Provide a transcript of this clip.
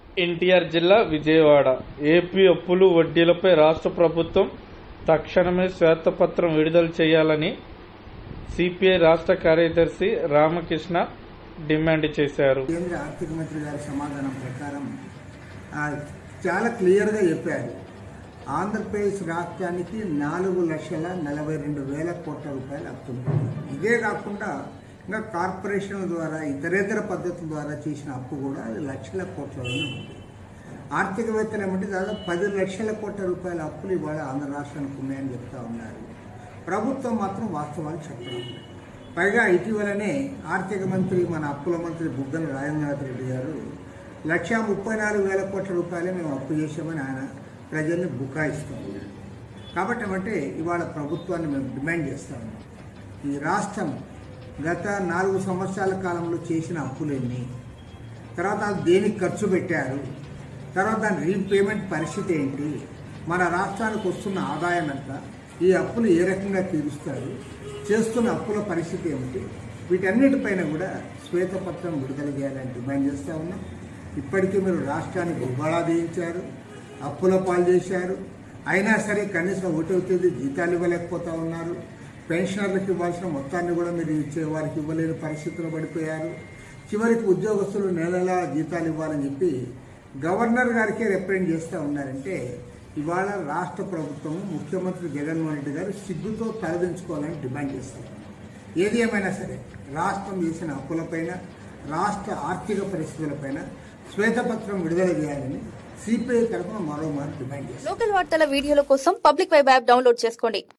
ఎన్టీఆర్ జిల్లా విజయవాడ. ఏపీ అప్పులు వడ్డీలపై రాష్ట్ర ప్రభుత్వం తక్షణమే శ్వేతపత్రం విడుదల చేయాలని సిపిఐ రాష్ట్ర కార్యదర్శి రామకృష్ణ డిమాండ్ చేశారు. కేంద్ర ఆర్థిక మంత్రి గారి సమాధానం ప్రకారం చాలా క్లియర్గా చెప్పారు. ఆంధ్రప్రదేశ్ రాష్ట్రానికి 4,42,000 కోట్ల రూపాయల అప్పులు. ఇదే కాకుండా ఇంకా కార్పొరేషన్ల ద్వారా ఇతరేతర పద్ధతుల ద్వారా చేసిన అప్పు కూడా అది లక్షల కోట్లలోనే ఉంది. ఆర్థికవేత్తలు ఏమంటే దాదాపు 10 లక్షల కోట్ల రూపాయల అప్పులు ఇవాళ ఆంధ్ర రాష్ట్రానికి ఉన్నాయని చెప్తా ఉన్నారు. ప్రభుత్వం మాత్రం వాస్తవాలు చెప్పడం. పైగా ఇటీవలనే ఆర్థిక మంత్రి మన అప్పుల మంత్రి బుగ్గన రాజేంద్రనాథ్ రెడ్డి గారు 1,34,000 కోట్ల రూపాయలే మేము అప్పు చేసామని ఆయన ప్రజల్ని బుకాయిస్తూ ఉన్నారు. కాబట్టి ఏమంటే ఇవాళ ప్రభుత్వాన్ని మేము డిమాండ్ చేస్తా ఉన్నాం. ఈ రాష్ట్రం గత 4 సంవత్సరాల కాలంలో చేసిన అప్పులన్నీ, తర్వాత దేనికి ఖర్చు పెట్టారు, తర్వాత దాని రీపేమెంట్ పరిస్థితి ఏంటి, మన రాష్ట్రానికి వస్తున్న ఆదాయం ఎంత, ఈ అప్పులు ఏ రకంగా తీరుస్తారు, చేస్తున్న అప్పుల పరిస్థితి ఏమిటి, వీటన్నిటిపైన కూడా శ్వేతపత్రం విడుదల చేయాలని డిమాండ్ చేస్తూ ఉన్నాం. ఇప్పటికీ మీరు రాష్ట్రానికి ఉబాళా తీయించారు, అప్పుల పాలు చేశారు. అయినా సరే కనీసం ఒకటో తేదీ జీతాలు ఇవ్వలేకపోతూ ఉన్నారు. పెన్షనర్లకు ఇవ్వాల్సిన మొత్తాన్ని కూడా మీరు ఇచ్చే వారికి ఇవ్వలేని పరిస్థితులు పడిపోయారు. చివరికి ఉద్యోగస్తులు నెలలా జీతాలు ఇవ్వాలని చెప్పి గవర్నర్ గారికే రిప్రజెంట్ చేస్తూ ఉన్నారంటే ఇవాళ రాష్ట్ర ప్రభుత్వం ముఖ్యమంత్రి జగన్మోహన్ రెడ్డి గారు సిగ్గుతో తలదించుకోవాలని డిమాండ్ చేస్తారు. ఏది ఏమైనా సరే రాష్ట్రం చేసిన అప్పులపైన, రాష్ట్ర ఆర్థిక పరిస్థితులపైన శ్వేతపత్రం విడుదల చేయాలని సిపిఐ తరఫున మరోమారు డిమాండ్ చేస్తారు. లోకల్ వార్తల వీడియోల కోసం పబ్లిక్ వెబ్ యాప్ డౌన్లోడ్ చేసుకోండి.